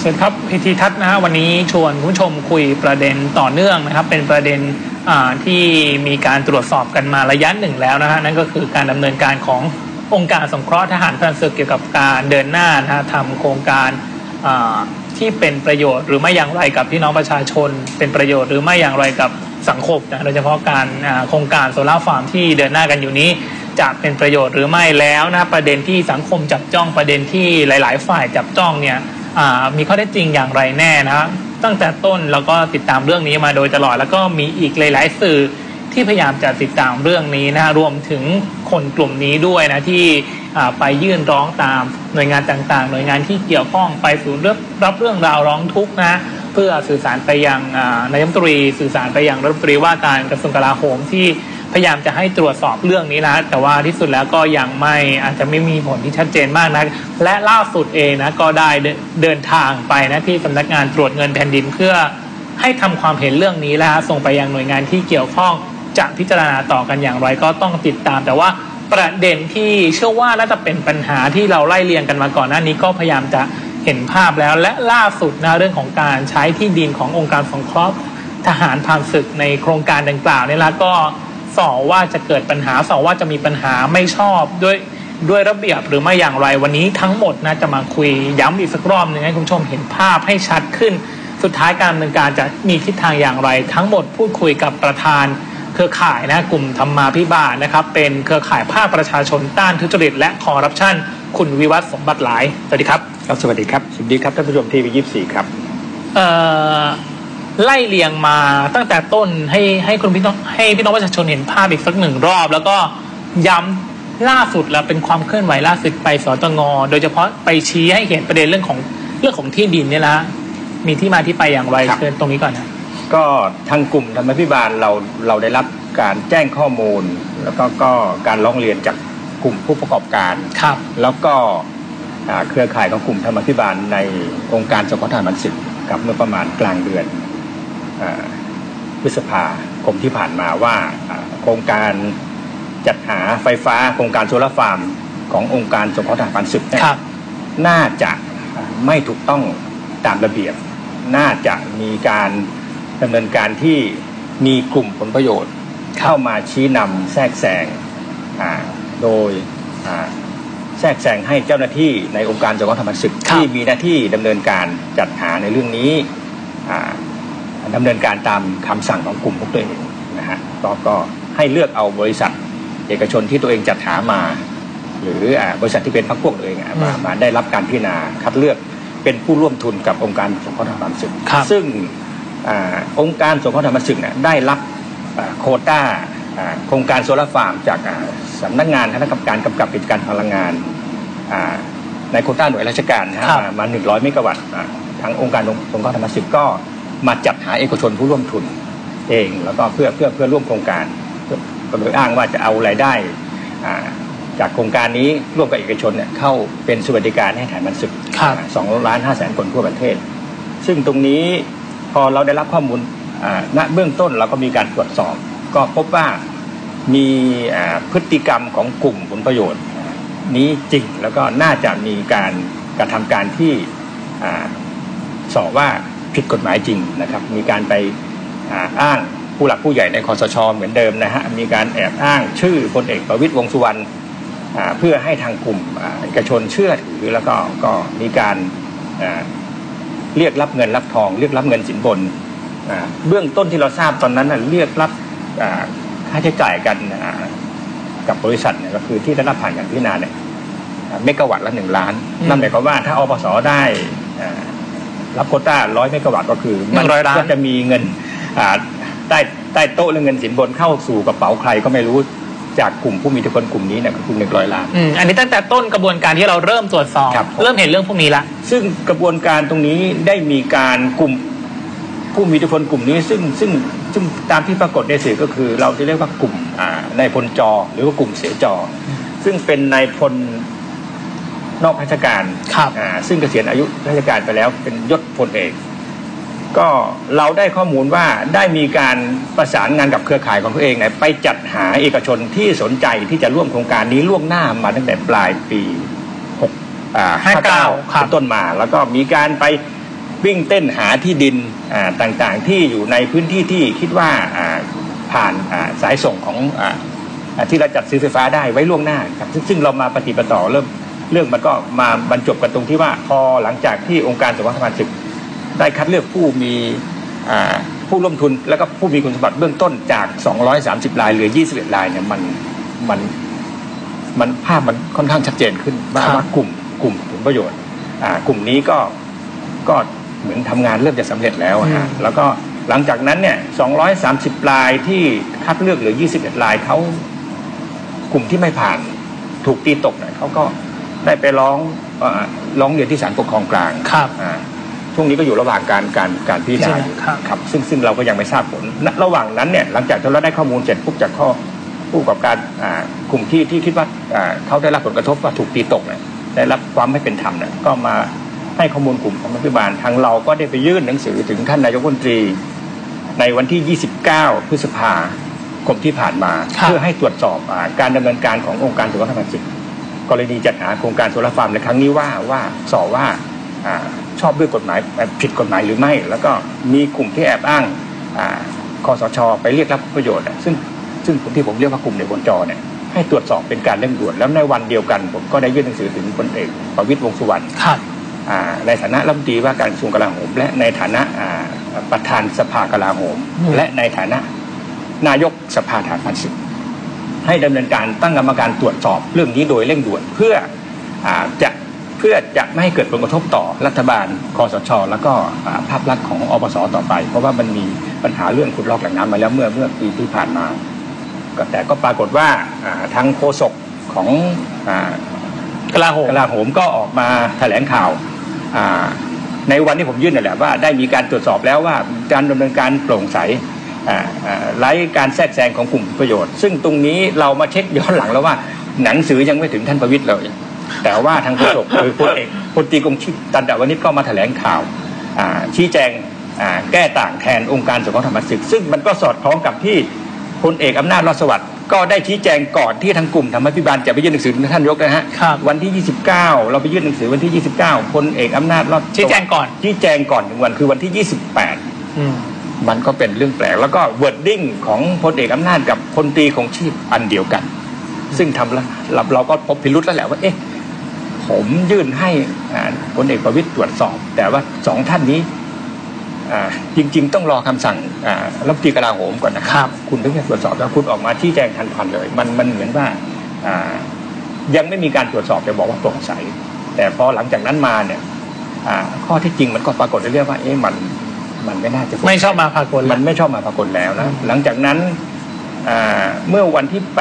วัสดีครับพิธีทัศน์นะฮะวันนี้ชวนคุณผู้ชมคุยประเด็นต่อเนื่องนะครับเป็นประเด็นที่มีการตรวจสอบกันมาระยะหนึ่งแล้วนะฮะนั่นก็คือการดำเนินการขององค์การสงเคราะห์ทหารพรานศึกเกี่ยวกับการเดินหน้านะฮะทำโครงการที่เป็นประโยชน์หรือไม่อย่างไรกับพี่น้องประชาชนเป็นประโยชน์หรือไม่อย่างไรกับสังคมนะโดยเฉพาะการโครงการโซล่าร์ฟาร์มที่เดินหน้ากันอยู่นี้จะเป็นประโยชน์หรือไม่แล้วนะประเด็นที่สังคมจับจ้องประเด็นที่หลายๆฝ่ายจับจ้องเนี่ยมีข้อเท็จจริงอย่างไรแน่นะครับตั้งแต่ต้นแล้วก็ติดตามเรื่องนี้มาโดยตลอดแล้วก็มีอีกหลายๆสื่อที่พยายามจะติดตามเรื่องนี้นะรวมถึงคนกลุ่มนี้ด้วยนะที่ไปยื่นร้องตามหน่วยงานต่างๆหน่วยงานที่เกี่ยวข้องไปสู่รับเรื่องราวร้องทุกข์นะเพื่อสื่อสารไปยังนายกรัฐมนตรีสื่อสารไปยังรัฐมนตรีว่าการกระทรวงกลาโหมที่พยายามจะให้ตรวจสอบเรื่องนี้นะแต่ว่าที่สุดแล้วก็ยังไม่อาจจะไม่มีผลที่ชัดเจนมากนะและล่าสุดเองนะก็ได้เดินทางไปนะที่สำนักงานตรวจเงินแผ่นดินเพื่อให้ทำความเห็นเรื่องนี้แล้วส่งไปยังหน่วยงานที่เกี่ยวข้องจะพิจารณาต่อกันอย่างไรก็ต้องติดตามแต่ว่าประเด็นที่เชื่อว่าน่าจะเป็นปัญหาที่เราไล่เรียงกันมาก่อนหน้านี้ก็พยายามจะเห็นภาพแล้วและล่าสุดนะเรื่องของการใช้ที่ดินขององค์การสงเคราะห์ทหารพรานศึกในโครงการดังกล่าวนี่ละก็สอว่าจะเกิดปัญหาสอว่าจะมีปัญหาไม่ชอบด้วยระเบียบหรือไม่อย่างไรวันนี้ทั้งหมดนะจะมาคุยย้ำอีกสักรอบหนึ่งให้คุณผู้ชมเห็นภาพให้ชัดขึ้นสุดท้ายการดำเนินการจะมีทิศทางอย่างไรทั้งหมดพูดคุยกับประธานเครือข่ายนะกลุ่มธรรมาภิบาลนะครับเป็นเครือข่ายภาคประชาชนต้านทุจริตและคอร์รัปชันคุณวิวัฒน์สมบัติหลายสวัสดีครับสวัสดีครับสวัสดีครับท่านผู้ชมทีวี24ครับไล่เรียงมาตั้งแต่ต้นให้พี่น้องประชาชนเห็นภาพอีกสักหนึ่งรอบแล้วก็ย้ำล่าสุดแล้วเป็นความเคลื่อนไหวล่าสุดไปสตง.โดยเฉพาะไปชี้ให้เห็นประเด็นเรื่องของที่ดินเนี่ยละมีที่มาที่ไปอย่างไรเชิญตรงนี้ก่อนนะก็ทางกลุ่มธรรมาภิบาลเราได้รับการแจ้งข้อมูลแล้วก็การร้องเรียนจากกลุ่มผู้ประกอบการครับแล้วก็เครือข่ายของกลุ่มธรรมาภิบาลในองค์การสงเคราะห์ทหารพรานศึกกับเมื่อประมาณกลางเดือนพฤษภาคมที่ผ่านมาว่าโครงการจัดหาไฟฟ้าโครงการโซลาร์ฟาร์มขององค์การสงเคราะห์ทหารพรานศึกเนี่ยน่าจะไม่ถูกต้องตามระเบียบน่าจะมีการดำเนินการที่มีกลุ่มผลประโยชน์เข้ามาชี้นำแทรกแซงโดยแทรกแซงให้เจ้าหน้าที่ในองค์การสงเคราะห์ทหารพรานศึกที่มีหน้าที่ดำเนินการจัดหาในเรื่องนี้ดำเนินการตามคำสั่งของกลุ่มพวกตัวเองนะฮะก็ให้เลือกเอาบริษัทเอกชนที่ตัวเองจัดหามาหรือบริษัทที่เป็นพรรคพวกตัวเองมาได้รับการพิจารณาคัดเลือกเป็นผู้ร่วมทุนกับองค์การสงเคราะห์ทหารพรานศึกซึ่งองค์การสงเคราะห์ทหารพรานศึกเนี่ยได้รับโควต้าโครงการโซลาร์ฟาร์มจากสำนักงานคณะกรรมการกำกับกิจการพลังงานในโควต้าหน่วยราชการนะฮะมา100เมกะวัตต์ทางองค์การสงเคราะห์ทหารพรานศึกก็มาจัดหาเอกชนผู้ร่วมทุนเองแล้วก็เพื่อร่วมโครงการโดยอ้างว่าจะเอารายได้จากโครงการนี้ร่วมกับเอกชนเนี่ยเข้าเป็นสวัสดิการให้ทหารพรานศึก2,500,000 คนทั่วประเทศซึ่งตรงนี้พอเราได้รับข้อมูลณเบื้องต้นเราก็มีการตรวจสอบก็พบว่ามีพฤติกรรมของกลุ่มผลประโยชน์นี้จริงแล้วก็น่าจะมีการกระทำการที่สอบว่าผิดกฎหมายจริงนะครับมีการไปอ้างผู้หลักผู้ใหญ่ในคสช.เหมือนเดิมนะฮะมีการแอบอ้างชื่อพลเอกประวิตรวงษ์สุวรรณเพื่อให้ทางกลุ่มเอกชนเชื่อถือแล้วก็มีการเรียกรับเงินรับทองเรียกรับเงินสินบนเบื้องต้นที่เราทราบตอนนั้นเรียกรับค่าใช้จ่ายกันกับบริษัทเนี่ยก็คือที่ได้รับผ่านการพิจารณาเนี่ยเมกะวัตต์ละ1 ล้านนั่นหมายความว่าถ้าอปส.ได้รับโควต้า100 เมกะวัตต์ก็คือมันก็จะมีเงินใต้โต๊ะเรื่องเงินสินบนเข้าสู่กระเป๋าใครก็ไม่รู้จากกลุ่มผู้มีอิทธิพลกลุ่มนี้เนี่ยก็คือ100 ล้านอันนี้ตั้งแต่ต้นกระบวนการที่เราเริ่มตรวจสอบเริ่มเห็นเรื่องพวกนี้ละซึ่งกระบวนการตรงนี้ได้มีการกลุ่มผู้มีอิทธิพลกลุ่มนี้ซึ่งตามที่ปรากฏในสื่อก็คือเราจะเรียกว่ากลุ่มนายพลจอหรือว่ากลุ่มเสจอซึ่งเป็นนายพลนอกราชการซึ่งเกษียณอายุราชการไปแล้วเป็นยศพลเอกก็เราได้ข้อมูลว่าได้มีการประสานงานกับเครือข่ายของตัวเองไปจัดหาเอกชนที่สนใจที่จะร่วมโครงการนี้ล่วงหน้ามาตั้งแต่ปลายปี59เป็นต้นมาแล้วก็มีการไปวิ่งเต้นหาที่ดินต่างๆที่อยู่ในพื้นที่ที่คิดว่าผ่านสายส่งของที่เราจัดซื้อไฟฟ้าได้ไว้ล่วงหน้าครับซึ่งเรามาปฏิปต่อเรื่องมันก็มาบรรจบกันตรงที่ว่าพอหลังจากที่องค์การสงเคราะห์ธรรมศึกได้คัดเลือกผู้มีผู้ร่วมทุนแล้วก็ผู้มีคุณสมบัติเบื้องต้นจาก230รายเหลือ21รายเนี่ยมันภาพมันค่อนข้างชัดเจนขึ้นว่ากลุ่มผลประโยชน์กลุ่มนี้ก็เหมือนทำงานเริ่มจะสำเร็จแล้วแล้วก็หลังจากนั้นเนี่ย230รายที่คัดเลือกเหลือ21รายเขากลุ่มที่ไม่ผ่านถูกตีตกเนี่ยเขาก็ได้ไปร้องเรียนที่ศาลปกครองกลางช่วงนี้ก็อยู่ระหว่างการพิจารณาครับซึ่งเราก็ยังไม่ทราบผลระหว่างนั้นเนี่ยหลังจากที่เราได้ข้อมูลเสร็จปุ๊บจากผู้ประกอบการกลุ่มที่คิดว่าเขาได้รับผลกระทบว่าถูกตีตกเนี่ยได้รับความไม่เป็นธรรมเนี่ยก็มาให้ข้อมูลกลุ่มของรัฐบาลทางเราก็ได้ไปยื่นหนังสือถึงท่านนายกรัฐมนตรีในวันที่29พฤษภาคมที่ผ่านมาเพื่อให้ตรวจสอบการดำเนินการขององค์การสงเคราะห์ธรรมศึกกรณีจัดหาโครงการโซลาร์ฟาร์มในครั้งนี้ว่าชอบด้วยกฎหมายผิดกฎหมายหรือไม่แล้วก็มีกลุ่มที่แอบอ้างคสช.ไปเรียกรับประโยชน์ซึ่งที่ผมเรียกว่ากลุ่มในบนจอเนี่ยให้ตรวจสอบเป็นการเร่งด่วนแล้วในวันเดียวกันผมก็ได้ยื่นหนังสือถึงพลเอกประวิตรวงษ์สุวรรณในฐานะรัฐมนตรีว่าการกระทรวงกลาโหมและในฐานะประธานสภากลาโหมและในฐานะนายกสภาทหารผ่านศึกให้ดำเนินการตั้งกรรมการตรวจสอบเรื่องนี้โดยเร่งด่วนเพื่อจะไม่ให้เกิดผลกระทบต่อรัฐบาลคสช.แล้วก็ภาพลักษณ์ของอปส.ต่อไปเพราะว่ามันมีปัญหาเรื่องขุดลอกแหล่งน้ำมาแล้วเมื่อปีที่ผ่านมาแต่ก็ปรากฏว่าทางโฆษกของกลาโหมก็ออกมาแถลงข่าวในวันที่ผมยื่นนั่นแหละว่าได้มีการตรวจสอบแล้วว่าการดำเนินการโปร่งใสไร้การแทรกแซงของกลุ่มประโยชน์ซึ่งตรงนี้เรามาเช็คย้อนหลังแล้วว่าหนังสือยังไม่ถึงท่านประวิตรเลยแต่ว่าทางโฆษกคือพลตรีกรมชิดตันดาวนิชก็มาแถลงข่าวชี้แจงแก้ต่างแทนองค์การสงเคราะห์ธรรมศึกซึ่งมันก็สอดคล้องกับที่พลเอกอำนาจรอดสวัสดิ์ก็ได้ชี้แจงก่อนที่ทางกลุ่มธรรมาภิบาลจะไปยื่นหนังสือถึงท่านนายกนะฮะวันที่29เราไปยื่นหนังสือวันที่29พลเอกอำนาจรอดชี้แจงก่อน 1วันคือวันที่28มันก็เป็นเรื่องแปลกแล้วก็เวิร์ดดิ้งของพลเอกอำนาจกับพลตรีคงชีพอันเดียวกันซึ่งทำแล้วเราก็พบพิรุธแล้วแหละว่าผมยื่นให้พลเอกประวิตรตรวจสอบแต่ว่า2ท่านนี้จริงๆต้องรอคำสั่งรัฐมนตรีกลาโหมก่อนนะครับคุณถึงจะตรวจสอบแล้วคุณออกมาชี้แจงทันควันเลยมันเหมือนว่ายังไม่มีการตรวจสอบจะบอกว่าโปร่งใสแต่พอหลังจากนั้นมาเนี่ยข้อที่จริงมันก็ปรากฏในเรื่องว่ามันไม่น่าจะไม่ชอบมาพากลมันไม่ชอบมาพากลแล้วนะหลังจากนั้นเมื่อวันที่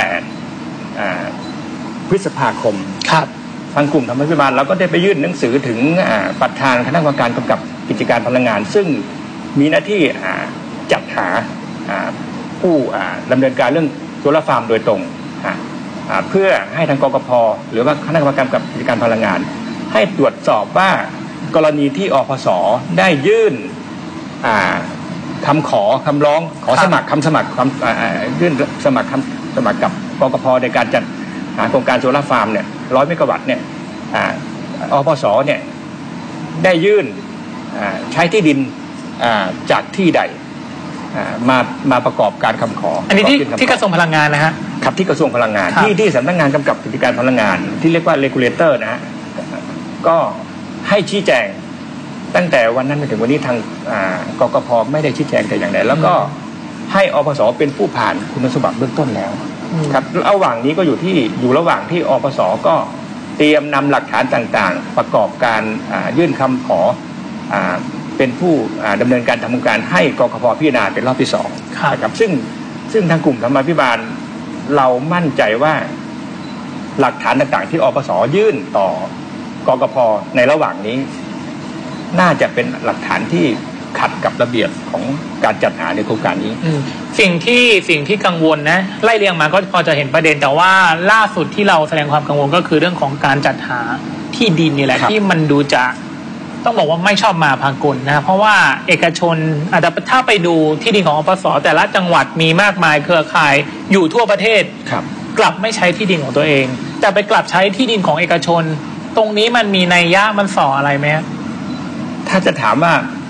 8พฤษภาคมทางกลุ่มธรรมาภิบาลเราก็ได้ไปยื่นหนังสือถึงประธานคณะกรรมการกำกับกิจการพลังงานซึ่งมีหน้าที่จัดหาผู้ดำเนินการเรื่องโซลาร์ฟาร์มโดยตรงเพื่อให้ทางกกพ.หรือว่าคณะกรรมการกำกับกิจการพลังงานให้ตรวจสอบว่ากรณีที่อพส.ได้ยื่นคำร้องขอสมัครยื่นสมัครกับกกพ.ในการจัดหาโครงการโซลาร์ฟาร์มเนี่ย100 เมกะวัตต์เนี่ยอพส.เนี่ยได้ยื่นใช้ที่ดินจากที่ใดมาประกอบการคำขออันนี้ที่กระทรวงพลังงานนะฮะครับที่กระทรวงพลังงานที่สำนักงานกำกับกิจการพลังงานที่เรียกว่า regulator นะฮะก็ให้ชี้แจงตั้งแต่วันนั้นไปถึงวันนี้ทางกกพ.ไม่ได้ชี้แจงแต่อย่างใดแล้วก็ให้อพส.เป็นผู้ผ่านคุณสมบัติเบื้องต้นแล้วครับระหว่างนี้ก็อยู่ระหว่างที่อพส.ก็เตรียมนำหลักฐานต่างๆประกอบการยื่นคำขอเป็นผู้ดำเนินการทำโครงการให้กกพ.พิจารณาเป็นรอบที่2นะครับซึ่งทางกลุ่มธรรมาภิบาลเรามั่นใจว่าหลักฐานต่างๆที่อพส.ยื่นต่อกกพ.ในระหว่างนี้น่าจะเป็นหลักฐานที่ขัดกับระเบียบของการจัดหาในโครงการนี้สิ่งที่กังวลนะไล่เรียงมาก็พอจะเห็นประเด็นแต่ว่าล่าสุดที่เราแสดงความกังวลก็คือเรื่องของการจัดหาที่ดินนี่แหละที่มันดูจะต้องบอกว่าไม่ชอบมาพากลนะเพราะว่าเอกชนอาจจะถ้าไปดูที่ดินของอปส.แต่ละจังหวัดมีมากมายเครือข่ายอยู่ทั่วประเทศกลับไม่ใช้ที่ดินของตัวเองแต่ไปกลับใช้ที่ดินของเอกชนตรงนี้มันมีนัยยะมันส่ออะไรไหมถ้าจะถามว่า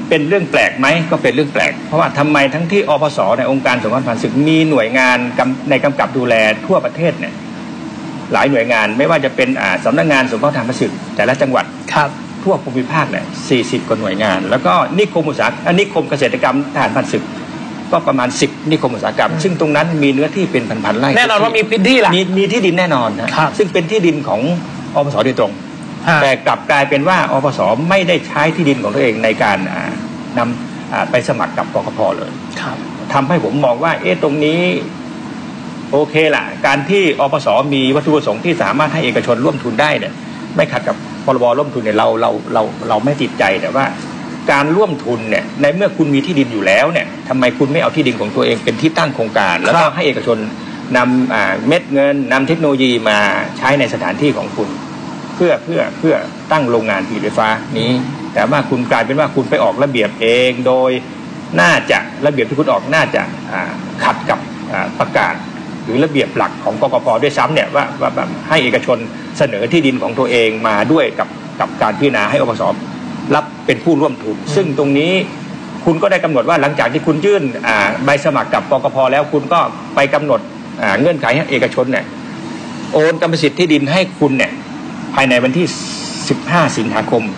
เป็นเรื่องแปลกไหมก็เป็นเรื่องแปลกเพราะว่าทำไมทั้งที่อปสในองค์การสงเคราะห์ผ่านศึกมีหน่วยงานในกำกับดูแลทั่วประเทศเนี่ยหลายหน่วยงานไม่ว่าจะเป็นสำนักงานสงเคราะห์ทหารผ่านศึกแต่ละจังหวัดทั่วภูมิภาคเนี่ย40 กว่าหน่วยงานแล้วก็นิคมอุตสาหกรรมนิคมเกษตรกรรมทหารผ่านศึกก็ประมาณ10 นิคมอุตสาหกรรมซึ่งตรงนั้นมีเนื้อที่เป็นพันๆไร่แน่นอนว่ามีพื้นที่ละมีที่ดินแน่นอนนะซึ่งเป็นที่ดินของอปสโดยตรงแต่กลับกลายเป็นว่าอปสไม่ได้ใช้ที่ดินของตัวเองในการนำไปสมัครกับกกพ.เลยทำให้ผมมองว่าตรงนี้โอเคล่ะการที่อปสมีวัตถุประสงค์ที่สามารถให้เอกชนร่วมทุนได้เนี่ยไม่ขัดกับพรบร่วมทุนเนี่ยเราไม่ติดใจแต่ว่าการร่วมทุนเนี่ยในเมื่อคุณมีที่ดินอยู่แล้วเนี่ยทำไมคุณไม่เอาที่ดินของตัวเองเป็นที่ตั้งโครงการแล้วก็ให้เอกชนนำเม็ดเงินนำเทคโนโลยีมาใช้ในสถานที่ของคุณเพื่อตั้งโรงงานผลิตไฟฟ้านี้แต่ว่าคุณกลายเป็นว่าคุณไปออกระเบียบเองโดยน่าจะระเบียบที่คุณออกน่าจะขัดกับประกาศหรือระเบียบหลักของกกพ.ด้วยซ้ำเนี่ยว่าให้เอกชนเสนอที่ดินของตัวเองมาด้วยกับการพิจารณาให้อปส.รับเป็นผู้ร่วมทุนซึ่งตรงนี้คุณก็ได้กำหนดว่าหลังจากที่คุณยื่นใบสมัครกับกกพ.แล้วคุณก็ไปกำหนดเงื่อนไขให้เอกชนเนี่ยโอนกรรมสิทธิ์ที่ดินให้คุณเนี่ยภายในวันที่15 สิงหาคม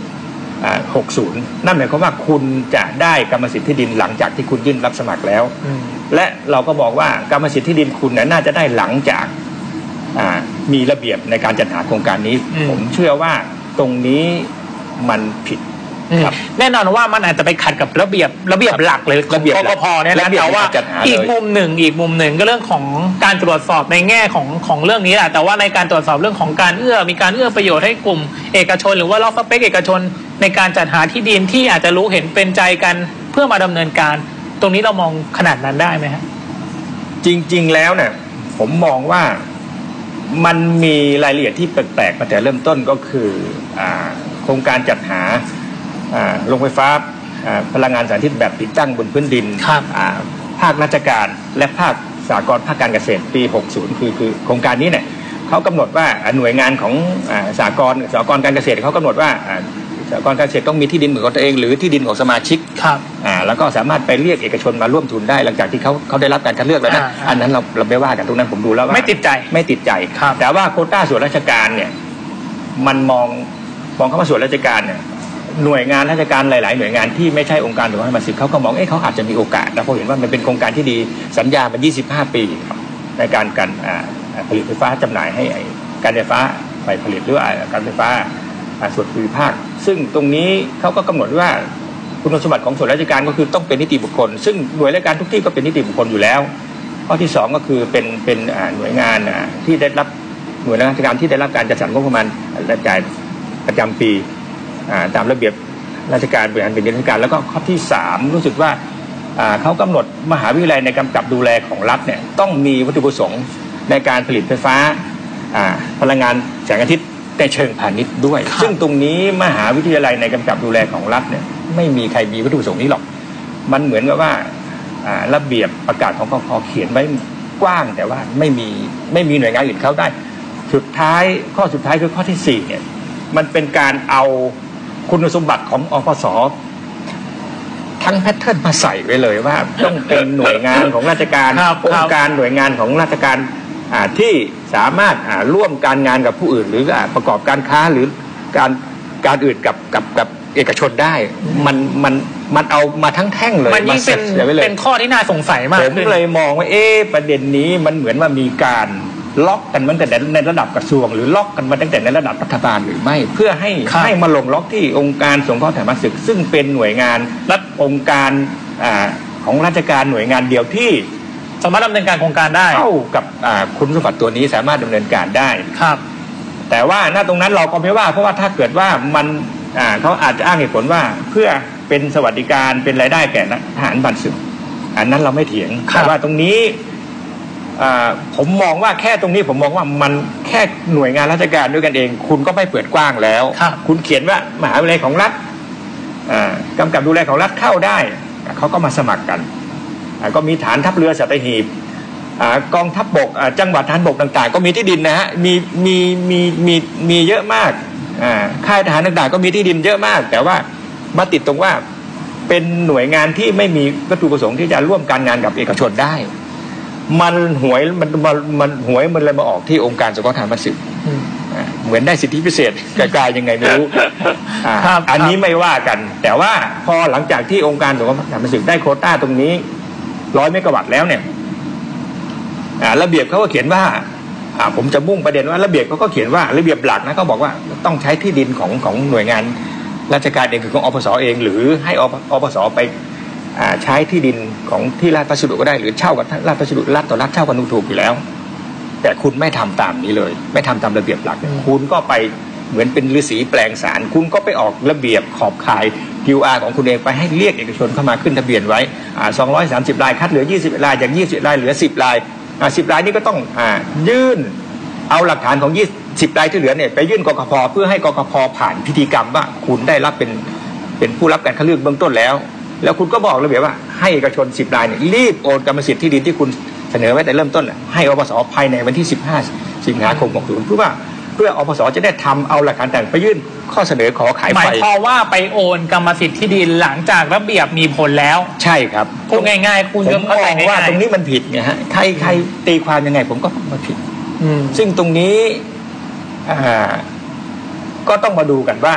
60นั่นหมายความว่าคุณจะได้กรรมสิทธิ์ที่ดินหลังจากที่คุณยื่นรับสมัครแล้วและเราก็บอกว่ากรรมสิทธิ์ที่ดินคุณน่าจะได้หลังจากมีระเบียบในการจัดหาโครงการนี้ผมเชื่อว่าตรงนี้มันผิดแน่นอนว่ามันอาจจะไปขัดกับระเบียบหลักเลยของกกพ.เนี่ยนะแต่ว่าอีกมุมหนึ่งก็เรื่องของการตรวจสอบในแง่ของเรื่องนี้แหละแต่ว่าในการตรวจสอบเรื่องของการมีการเอื้อประโยชน์ให้กลุ่มเอกชนหรือว่าล็อกสเปคเอกชนในการจัดหาที่ดินที่อาจจะรู้เห็นเป็นใจกันเพื่อมาดำเนินการตรงนี้เรามองขนาดนั้นได้ไหมครับจริงๆแล้วเนี่ยผมมองว่ามันมีรายละเอียดที่แปลกๆมาแต่เริ่มต้นก็คือโครงการจัดหาโรงไฟฟ้าพลังงานแสงอาทิตย์แบบติดตั้งบนพื้นดินภาคราชการและภาคสหกรณ์ภาคการเกษตรปี60คือโครงการนี้เนี่ยเขากำหนดว่าหน่วยงานของสหกรณ์การเกษตรเขากำหนดว่าสหกรณ์การเกษตรต้องมีที่ดินของตัวเองหรือที่ดินของสมาชิกแล้วก็สามารถไปเรียกเอกชนมาร่วมทุนได้หลังจากที่เขาได้รับการคัดเลือกแล้วนะอันนั้นเราไม่ว่ากันตรงนั้นผมดูแล้วว่าไม่ติดใจแต่ว่าโควต้าส่วนราชการเนี่ยมันมองเข้ามาส่วนราชการเนี่ยหน่วยงานราชการหลายๆหน่วยงานที่ไม่ใช่องค์การสงเคราะห์ทหารผ่านศึกเขาก็มองเขาอาจจะมีโอกาสนะเพราะเห็นว่ามันเป็นโครงการที่ดีสัญญามา25 ปีในการผลิตไฟฟ้าจำหน่ายให้การไฟฟ้าฝ่ายผลิตหรือการไฟฟ้าส่วนภูมิภาคซึ่งตรงนี้เขาก็กำหนดว่าคุณสมบัติของส่วนราชการก็คือต้องเป็นนิติบุคคลซึ่งหน่วยราชการทุกที่ก็เป็นนิติบุคคลอยู่แล้วข้อที่2ก็คือเป็นหน่วยงานที่ได้รับหน่วยราชการที่ได้รับการจัดสรรงบประมาณรายจ่ายประจำปีตามระเบียบราชการบริหารเป็นราชการแล้วก็ข้อที่3รู้สึกว่าเขากำหนดมหาวิทยาลัยในกำกับดูแลของรัฐเนี่ยต้องมีวัตถุประสงค์ในการผลิตไฟฟ้าพลังงานแสงอาทิตย์ในเชิงพาณิชย์ด้วยซึ่งตรงนี้มหาวิทยาลัยในกำกับดูแลของรัฐเนี่ยไม่มีใครมีวัตถุประสงค์นี้หรอกมันเหมือนกับว่าระเบียบประกาศของกกพ.เขียนไว้กว้างแต่ว่าไม่มีหน่วยงานอื่นเข้าได้ข้อสุดท้ายคือข้อที่4เนี่ยมันเป็นการเอาคุณสมบัติของอปส.ทั้งแพทเทิร์นมาใส่ไว้เลยว่าต้องเป็นหน่วยงานของราชการองค์การหน่วยงานของราชการที่สามารถร่วมการงานกับผู้อื่นหรือประกอบการค้าหรือการอื่นกับเอกชนได้มันเอามาทั้งแท่งเลยมันยิ่งเป็นข้อที่น่าสงสัยมากผมเลยมองว่าประเด็นนี้มันเหมือนว่ามีการล็อกกันมาตั้งแต่ในระดับกระทรวงหรือล็อกกันมาตั้งแต่ในระดับรัฐบาลหรือไม่เพื่อให้มาลงล็อกที่องค์การสงเคราะห์ทหารผ่านศึกซึ่งเป็นหน่วยงานรัฐองค์การของราชการหน่วยงานเดียวที่สามารถดำเนินการโครงการได้เข้ากับคุณสมบัติตัวนี้สามารถดำเนินการได้ครับแต่ว่าณตรงนั้นเราก็ไม่ว่าเพราะว่าถ้าเกิดว่ามันเขาอาจจะอ้างเหตุผลว่าเพื่อเป็นสวัสดิการเป็นรายได้แก่ทหารผ่านศึกอันนั้นเราไม่เถียงแต่ว่าตรงนี้ผมมองว่าแค่ตรงนี้ผมมองว่ามันแค่หน่วยงานราชการด้วยกันเองคุณก็ไม่เปิดกว้างแล้วคุณเขียนว่ามหาวิทยาลัยของรัฐกำกับดูแลของรัฐเข้าได้เขาก็มาสมัครกันก็มีฐานทัพเรือสัตหีบกองทัพบกจังหวัดทหารบกต่างๆก็มีที่ดินนะฮะมีเยอะมากค่ายทหารต่างๆก็มีที่ดินเยอะมากแต่ว่ามาติดตรงว่าเป็นหน่วยงานที่ไม่มีวัตถุประสงค์ที่จะร่วมการงานกับเอกชนได้มันหวยมันเลยมาออกที่องค์การสงเคราะห์ทางมันสึกเหมือนได้สิทธิพิเศษไกลๆยังไงไม่รู้อันนี้ไม่ว่ากันแต่ว่าพอหลังจากที่องค์การสงเคราะห์ทางมันสึกได้โควต้าตรงนี้100 เมกะวัตต์แล้วเนี่ยระเบียบเขาก็เขียนว่าผมจะมุ่งประเด็นว่าระเบียบเขาก็เขียนว่าระเบียบหลักนะเขาบอกว่าต้องใช้ที่ดินของหน่วยงานราชการเองคือของอปส.เองหรือให้อปส.ไปใช้ที่ดินของที่ราชพัสดุก็ได้หรือเช่ากับราชพัสดุรัฐต่อรัฐเช่ากันถูกอยู่แล้วแต่คุณไม่ทำตามนี้เลยไม่ทำตามระเบียบหลักคุณก็ไปเหมือนเป็นฤาษีแปลงสารคุณก็ไปออกระเบียบขอบข่าย QR ของคุณเองไปให้เรียกเอกชนเข้ามาขึ้นทะเบียนไว้230 รายคัดเหลือ20 รายจาก20 รายเหลือ10 ราย10 รายนี้ก็ต้องยื่นเอาหลักฐานของ20 รายที่เหลือเนี่ยไปยื่นกกพ.เพื่อให้กกพ.ผ่านพิธีกรรมว่าคุณได้รับเป็นผู้รับการคัดเลือกเบื้องต้นแล้วคุณก็บอกระเบียบว่าให้เอกชน10 รายเนี่ยรีบโอนกรรมสิทธิ์ที่ดินที่คุณเสนอไว้แต่เริ่มต้นให้อปส.ภายในวันที่15 สิงหาคม60เพื่ออปส.จะได้ทำเอาหลักฐานต่างไปยื่นข้อเสนอขอขายไฟหมายความว่าไปโอนกรรมสิทธิ์ที่ดินหลังจากระเบียบมีผลแล้วใช่ครับพูดง่ายๆคุณเข้าใจว่าตรงนี้มันผิดไงฮะใครตีความยังไงผมก็มาผิดซึ่งตรงนี้ก็ต้องมาดูกันว่า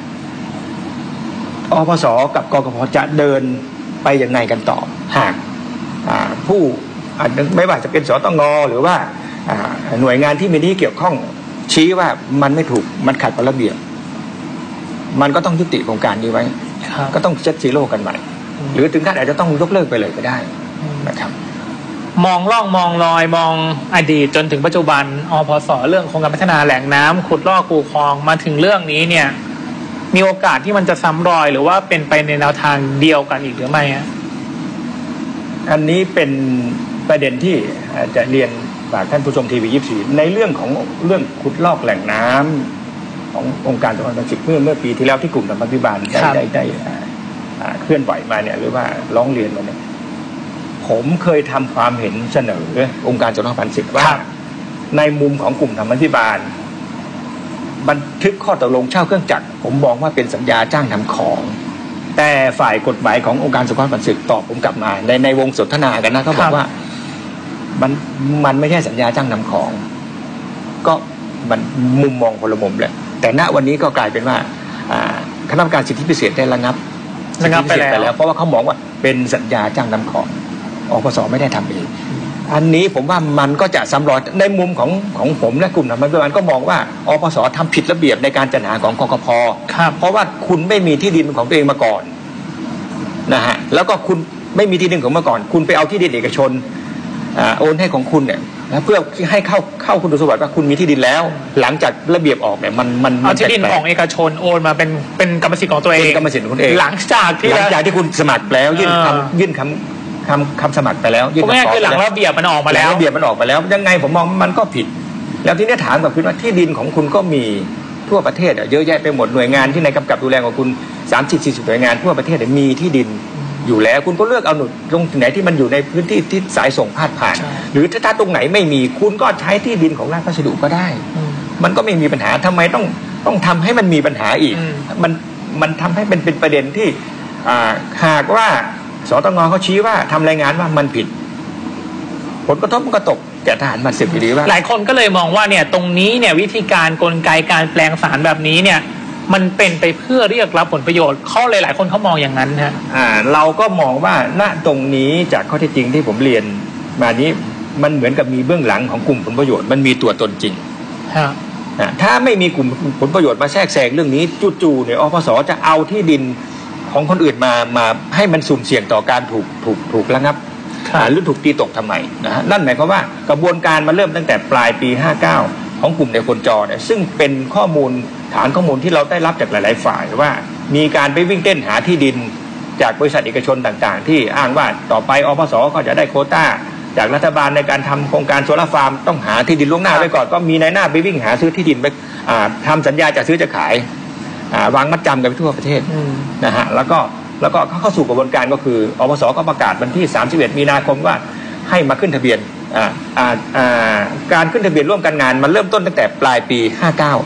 อปส.กับกกพ.จะเดินไปยังไงกันต่อหากผู้ไม่ว่าจะเป็นสตง.หรือว่าหน่วยงานที่มีที่เกี่ยวข้องชี้ว่ามันไม่ถูกมันขัดกับระเบียบมันก็ต้องยุติโครงการนี้ไว้ก็ต้องเซตซีโร่กันใหม่หรือถึงขั้นอาจจะต้องยกเลิกไปเลยก็ได้นะครับมองล่องมองลอยมองอดีตจนถึงปัจจุบันอปส.เรื่องโครงการพัฒนาแหล่งน้ำขุดลอกคูคลองมาถึงเรื่องนี้เนี่ยมีโอกาสที่มันจะซ้ำรอยหรือว่าเป็นไปในแนวทางเดียวกันอีกหรือไม่ฮะอันนี้เป็นประเด็นที่จะเรียนฝากท่านผู้ชมทีวี24ในเรื่องของเรื่องขุดลอกแหล่งน้ำขององค์การสงเคราะห์ทางมันสึกเมื่อปีที่แล้วที่กลุ่มธรรมาภิบาลได้เคลื่อนไหวมาเนี่ยหรือว่าร้องเรียนมาเนี่ยผมเคยทำความเห็นเสนอองค์การสงเคราะห์ทางมันสึกว่าในมุมของกลุ่มธรรมาภิบาลบันทึกข้อตกลงเช่าเครื่องจักรผมมองว่าเป็นสัญญาจ้างทำของแต่ฝ่ายกฎหมายขององค์การสงเคราะห์ทางมันสึกตอบผมกลับมาในวงสนทนากันนะเขาบอกว่ามันไม่ใช่สัญญาจ้างทำของก็มันมุมมองคนละมุมเลยแต่ณวันนี้ก็กลายเป็นว่าคณะกรรมการสิทธิพิเศษได้ระงับไปแล้วเพราะว่าเขามองว่าเป็นสัญญาจ้างทำของอปส.ไม่ได้ทำเองอันนี้ผมว่ามันก็จะซ้ำรอยในมุมของผมและกลุ่มธรรมาภิบาลก็มองว่าอปส.ทำผิดระเบียบในการจัดหาของกกพ.เพราะว่าคุณไม่มีที่ดินของตัวเองมาก่อนนะฮะแล้วก็คุณไม่มีที่ดินของมาก่อนคุณไปเอาที่ดินเอกชนโอนให้ของคุณเนี่ยเพื่อให้เข้าคุณสมบัติว่าคุณมีที่ดินแล้วหลังจากระเบียบออกเนี่ยมันเอาที่ดินของเอกชนโอนมาเป็นกรรมสิทธิ์ของตัวเองกรรมสิทธิ์ของคุณเองหลังจากที่คุณสมัครแล้วยื่นคำสมัครไปแล้วยื่นคำขอคือหลังระเบียบมันออกมาแล้วระเบียบมันออกมาแล้วยังไงผมมองมันก็ผิดแล้วที่นี้ถามกับคุณว่าที่ดินของคุณก็มีทั่วประเทศเยอะแยะไปหมดหน่วยงานที่ในกำกับดูแลของคุณ30-40หน่วยงานทั่วประเทศมีที่ดินอยู่แล้วคุณก็เลือกเอาตรงไหนที่มันอยู่ในพื้นที่ที่สายส่งพาดผ่านหรือถ้าตรงไหนไม่มีคุณก็ใช้ที่ดินของราชพัสดุก็ได้มันก็ไม่มีปัญหาทำไมต้องทำให้มันมีปัญหาอีกมันทำให้เป็นประเด็นที่หากว่าสตง.เขาชี้ว่าทำรายงานว่ามันผิดผลกระทบมันก็ตกแก่ทหารมันสึกอยู่ดีว่าหลายคนก็เลยมองว่าเนี่ยตรงนี้เนี่ยวิธีการกลไกการแปลงสารแบบนี้เนี่ยมันเป็นไปเพื่อเรียกรับผลประโยชน์เขาหลายๆคนเขามองอย่างนั้นฮะเราก็มองว่าณตรงนี้จากข้อเท็จจริงที่ผมเรียนมานี้มันเหมือนกับมีเบื้องหลังของกลุ่มผลประโยชน์มันมีตัวตนจริงถ้าไม่มีกลุ่มผลประโยชน์มาแทรกแซงเรื่องนี้จู่ๆเนี่ยอปส.จะเอาที่ดินของคนอื่นมาให้มันสุ่มเสี่ยงต่อการถูกระงับหรือถูกตีตกทำไมนะฮะนั่นหมายความว่ากระบวนการมันเริ่มตั้งแต่ปลายปี59ของกลุ่มในคนจเนี่ยซึ่งเป็นข้อมูลฐานข้อมูลที่เราได้รับจากหลายๆฝ่ายว่ามีการไปวิ่งเต้นหาที่ดินจากบริษัทเอกชนต่างๆที่อ้างว่าต่อไปอปส.ก็จะได้โควต้าจากรัฐบาลในการทำโครงการโซลาร์ฟาร์มต้องหาที่ดินล่วงหน้าไว้ก่อนก็มีนายหน้าไปวิ่งหาซื้อที่ดินไปทำสัญญาจะซื้อจะขายวางมัดจำกันไปทั่วประเทศนะฮะแล้วก็เข้าสู่กระบวนการก็คืออปส.ก็ประกาศวันที่31 มีนาคมว่าให้มาขึ้นทะเบียนการขึ้นทะเบียนร่วมกันงานมันเริ่มต้นตั้งแต่ปลายปี59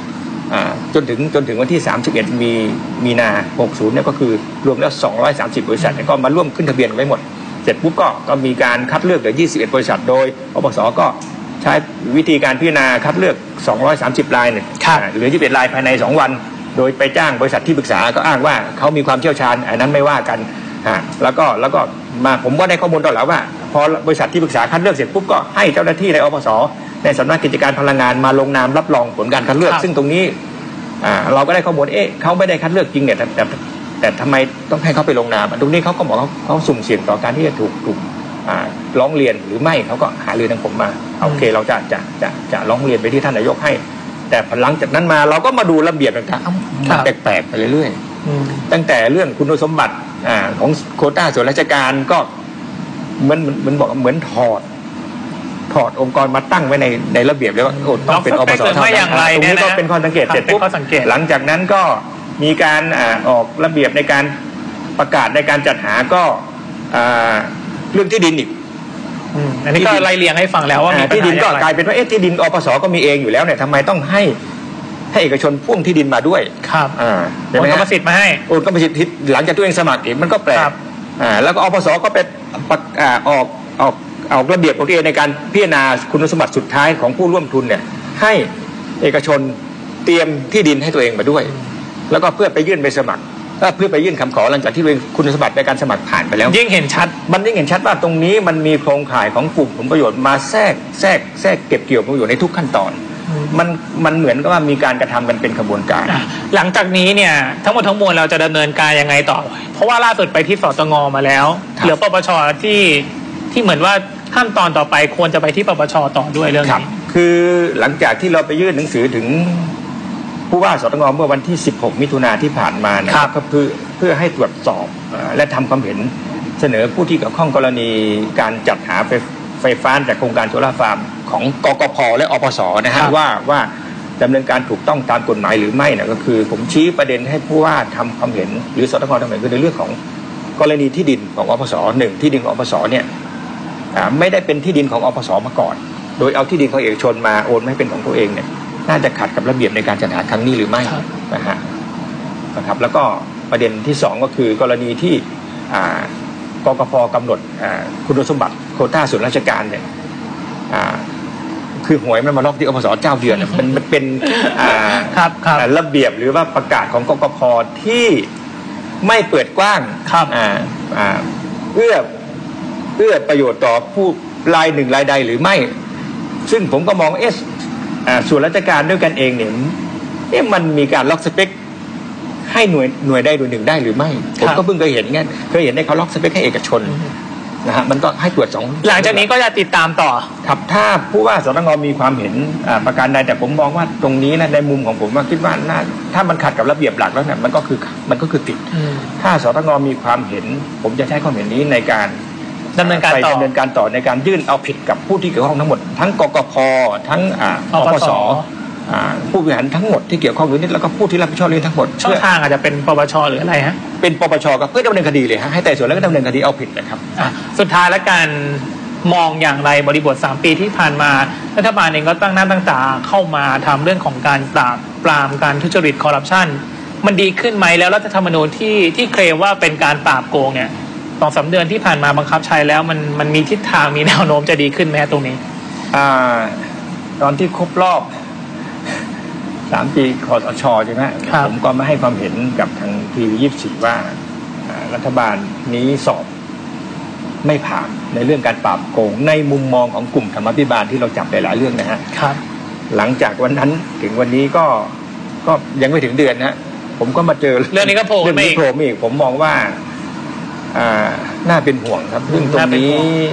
จนถึงวันที่31มีนา60เนี่ยก็คือรวมแล้ว230บริษัทก็มาร่วมขึ้นทะเบียนไว้หมดเสร็จปุ๊บก็มีการคัดเลือกเหลือ21บริษัทโดยอปส.ก็ใช้วิธีการพิจารณาคัดเลือก230รายเนี่ยเหลือ21รายภายใน2วันโดยไปจ้างบริษัทที่ปรึกษาก็อ้างว่าเขามีความเชี่ยวชาญอันนั้นไม่ว่ากันแล้วก็มาผมก็ได้ข้อมูลตลอดว่าพอบริษัทที่ปรึกษาคัดเลือกเสร็จปุ๊บก็ให้เจ้าหน้าที่ในอปส.ในสำนักกิจการพลังงานมาลงนามรับรองผลการคัดเลือกซึ่งตรงนี้เราก็ได้ข้อมูลเขาไม่ได้คัดเลือกจริงเนี่ยแต่ทำไมต้องให้เขาไปลงนามตรงนี้เขาก็บอกเขาสุ่มเสี่ยงต่อการที่จะถูกร้องเรียนหรือไม่เขาก็หาเรื่องทางผมมาโอเคเราจะร้องเรียนไปที่ท่านนายกให้แต่หลังจากนั้นมาเราก็มาดูระเบียบต่างๆมันแปลกๆไปเรื่อยๆตั้งแต่เรื่องคุณสมบัติของโควต้าส่วนราชการก็มันบอกเหมือนถอดองค์กรมาตั้งไว้ในระเบียบเลยว่าต้องเป็นอปส.เท่านั้นตรงนี้ก็เป็นข้อสังเกตเสร็จปุ๊บหลังจากนั้นก็มีการออกระเบียบในการประกาศในการจัดหาก็เรื่องที่ดินอีกอันนี้ก็ไล่เรียงให้ฟังแล้วว่ามีที่ดินก็กลายเป็นว่าที่ดินอปส.ก็มีเองอยู่แล้วเนี่ยทำไมต้องให้เอกชนพ่วงที่ดินมาด้วยครับโอนกรรมสิทธิ์มาให้โอนกรรมสิทธิ์หลังจากตัวเองสมัครอีกมันก็แปลกแล้วก็อปส.ก็เป็นออกระเบียบของตัวเองในการพิจารณาคุณสมบัติสุดท้ายของผู้ร่วมทุนเนี่ยให้เอกชนเตรียมที่ดินให้ตัวเองมาด้วยแล้วก็เพื่อไปยื่นไปสมัครเพื่อไปยื่นคำขอหลังจากที่คุณสมบัติในการสมัครผ่านไปแล้วยิ่งเห็นชัดมันยิ่งเห็นชัดว่าตรงนี้มันมีโครงข่ายของกลุ่มผลประโยชน์มาแทรกเก็บเกี่ยวผลประโยชน์ในทุกขั้นตอนมันเหมือนกับว่ามีการกระทำกันเป็นขบวนการหลังจากนี้เนี่ยทั้งหมดทั้งมวลเราจะดำเนินการยังไงต่อเพราะว่าล่าสุดไปที่สตง.มาแล้วเหลือปปช.ที่เหมือนว่าขั้นตอนต่อไปควรจะไปที่ปปช.ต่อด้วยเรื่องนี้คือหลังจากที่เราไปยื่นหนังสือถึงผู้ว่าสตง.เมื่อวันที่16มิถุนาที่ผ่านมานะครับก็เพื่อให้ตรวจสอบและทำความเห็นเสนอผู้ที่เกี่ยวข้องกรณีการจัดหาไฟฟ้าจากโครงการโซล่าร์ฟาร์มของกกพ.และอปส.นะฮะว่าดำเนินการถูกต้องตามกฎหมายหรือไม่นะก็คือผมชี้ประเด็นให้ผู้ว่าทำความเห็นหรือสตง.ทำความเห็นคือในเรื่องของกรณีที่ดินของอปส.1ที่ดินของอปส.เนี่ยไม่ได้เป็นที่ดินของอปส.มาก่อนโดยเอาที่ดินของเอกชนมาโอนให้เป็นของตัวเองเนี่ยน่าจะขัดกับระเบียบในการจัดหาครั้งนี้หรือไม่นะครับแล้วก็ประเด็นที่2ก็คือกรณีที่กกพ.กำหนดคุณสมบัติโควต้าส่วนราชการเนี่ยคือหวยมันมาล็อกที่อปส.เจ้าเดือนมันเป็นระเบียบหรือว่าประกาศของกกพ.ที่ไม่เปิดกว้างเอื้อประโยชน์ต่อผู้รายหนึ่งรายใดหรือไม่ซึ่งผมก็มองส่วนราชการด้วยกันเองเนี่ยมันมีการล็อกสเปคให้หน่วยใดหน่วยหนึ่งได้หรือไม่ผมก็เพิ่งเคยเห็นในเขาล็อกสเปคให้เอกชนนะฮะมันก็ให้ตรวจหลังจากนี้ก็จะติดตามต่อครับถ้าผู้ว่าสตง.มีความเห็นประการใดแต่ผมมองว่าตรงนี้นะในมุมของผมว่าคิดว่าถ้ามันขัดกับระเบียบหลักแล้วเนี่ยมันก็คือติดถ้าสตง.มีความเห็นผมจะใช้ความเห็นนี้ในการดำเนินการต่อในการยื่นเอาผิดกับผู้ที่เกี่ยวข้องทั้งหมดทั้งกกพ.ทั้งอปส.ผู้บริหารทั้งหมดที่เกี่ยวข้องเรื่องนี้แล้วก็ผู้ที่รับผิดชอบเรื่องทั้งหมดช่องทางอาจจะเป็นปปช.หรืออะไรฮะเป็นปปช.ก็เพื่อดำเนินคดีเลยฮะให้ไต่สวนแล้วก็ดำเนินคดีเอาผิดนะครับสุดท้ายแล้วการมองอย่างไรบริบท3ปีที่ผ่านมารัฐบาลเองก็ตั้งหน้าตั้งตาเข้ามาทำเรื่องของการปราบการทุจริตคอร์รัปชันมันดีขึ้นไหมแล้วรัฐธรรมนูญที่เคลมว่าเป็นการปราบโกงเนี่ย2-3 เดือนที่ผ่านมาบังคับใช้แล้วมันมีทิศทางมีแนวโน้มจะดีขึ้นไหมตรงนี้ตอนที่ครบรอบ3 ปีคสช.ใช่ไหมผมก็มาให้ความเห็นกับทางทีวี24ว่ารัฐบาลนี้สอบไม่ผ่านในเรื่องการปราบโกงในมุมมองของกลุ่มธรรมาภิบาลที่เราจับหลายๆเรื่องนะฮะหลังจากวันนั้นถึงวันนี้ก็ยังไม่ถึงเดือนนะผมก็มาเจอเรื่องนี้ก็โผล่มาอีกผมมองว่าน่าเป็นห่วงครับเรื่องตรงนี้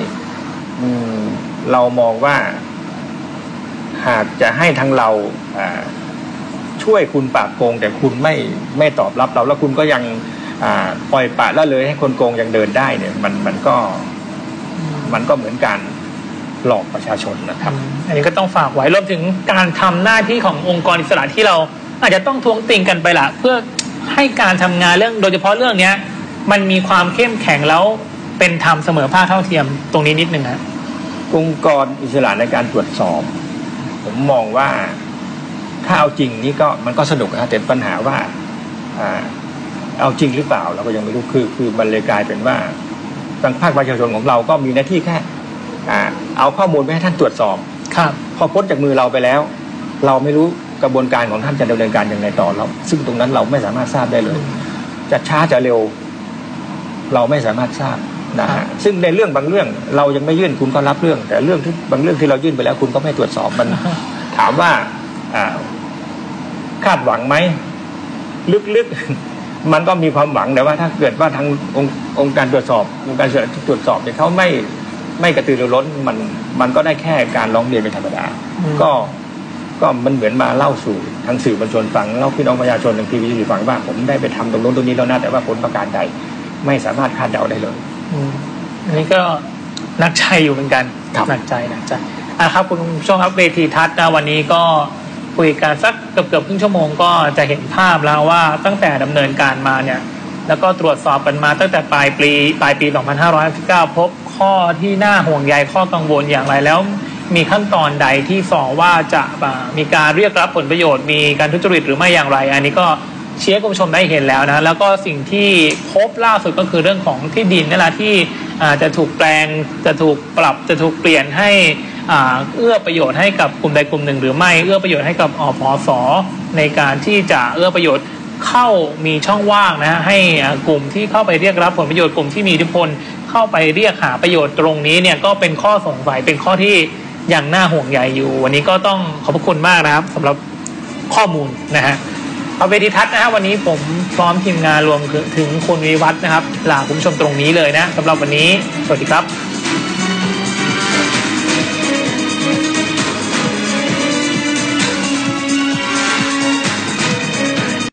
เรามองว่าหากจะให้ทางเราช่วยคุณปราบโกงแต่คุณไม่ตอบรับเราแล้วคุณก็ยังปล่อยปละละเลยให้คนโกงยังเดินได้เนี่ยมันก็เหมือนการหลอกประชาชนนะครับอันนี้ก็ต้องฝากไว้รวมถึงการทำหน้าที่ขององค์กรอิสระที่เราอาจจะต้องท้วงติงกันไปละเพื่อให้การทำงานเรื่องโดยเฉพาะเรื่องนี้มันมีความเข้มแข็งแล้วเป็นธรรมเสมอภาคเท่าเทียมตรงนี้นิดนึงนะองค์กรอิสระในการตรวจสอบผมมองว่าถ้าเอาจริงนี่ก็มันก็สนุกนะแต่ปัญหาว่าเอาจริงหรือเปล่าเราก็ยังไม่รู้คือมันเลยกลายเป็นว่าทางภาคประชาชนของเราก็มีหน้าที่แค่เอาข้อมูลไปให้ท่านตรวจสอบครับพอพ้นจากมือเราไปแล้วเราไม่รู้กระบวนการของท่านจะดำเนินการอย่างไรต่อเราซึ่งตรงนั้นเราไม่สามารถทราบได้เลยจะช้าจะเร็วเราไม่สามารถทราบนะฮะซึ่งในเรื่องบางเรื่องเรายังไม่ยื่นคุณก็รับเรื่องแต่เรื่องที่บางเรื่องที่เรายื่นไปแล้วคุณก็ไม่ตรวจสอบมัน ถามว่าคาดหวังไหมลึกๆมันก็มีความหวังแต่ว่าถ้าเกิดว่าทางองค์การตรวจสอบองค์การตรวจสอบเนี่ยเขาไม่กระตือรือร้นมันก็ได้แค่การร้องเรียนเป็นธรรมดาก็มันเหมือนมาเล่าสู่ทางสื่อมวลชนฟังเล่าพี่น้องประชาชนทางทีวีฟังว่าผมได้ไปทำตรงโน้นตรงนี้แล้วนะแต่ว่าผลประการใดไม่สามารถคาดเดาได้เลยอันนี้ก็นักใจอยู่เหมือนกันหนักใจครับคุณผู้ชมครับเวทีทัศน์วันนี้ก็คุยกันสักเกือบครึ่งชั่วโมงก็จะเห็นภาพแล้วว่าตั้งแต่ดำเนินการมาเนี่ยแล้วก็ตรวจสอบกันมาตั้งแต่ปลายปี 2559 พบข้อที่น่าห่วงใยข้อกังวลอย่างไรแล้วมีขั้นตอนใดที่สอว่าจะมีการเรียกรับผลประโยชน์มีการทุจริตหรือไม่อย่างไรอันนี้ก็เชียร์คุณผู้ชมได้เห็นแล้วนะแล้วก็สิ่งที่พบล่าสุดก็คือเรื่องของที่ดินนี่แหละที่จะถูกแปลงจะถูกปรับจะถูกเปลี่ยนให้เอื้อประโยชน์ให้กับกลุ่มใดกลุ่มหนึ่งหรือไม่เอื้อประโยชน์ให้กับอปส.ในการที่จะเอื้อประโยชน์เข้ามีช่องว่างนะให้กลุ่มที่เข้าไปเรียกรับผลประโยชน์กลุ่มที่มีอิทธิพลเข้าไปเรียกหาประโยชน์ตรงนี้เนี่ยก็เป็นข้อสงสัยเป็นข้อที่ยังน่าห่วงใยอยู่วันนี้ก็ต้องขอบพระคุณมากนะครับสำหรับข้อมูลนะฮะเอาเวทีทัศน์นะครับวันนี้ผมพร้อมทีมงานรวมถึงคุณวิวัฒน์นะครับลาคุณผู้ชมตรงนี้เลยนะสำหรับวันนี้สวัสดีครับ